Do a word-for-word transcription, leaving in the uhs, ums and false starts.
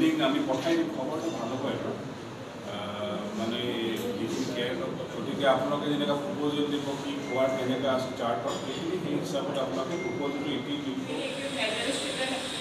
building আমি পঠাই দিম খবৰটো ভাল হ'ব আৰু মানে গতিকে আপোনালোকে যেনেকৈ প্ৰপ'জেল দিব কি খোৱাৰ কেনেকৈ আছে চাৰ্টত সেইখিনি সেই হিচাপত আপোনালোকে প্ৰপ'জেলটো এটি দিব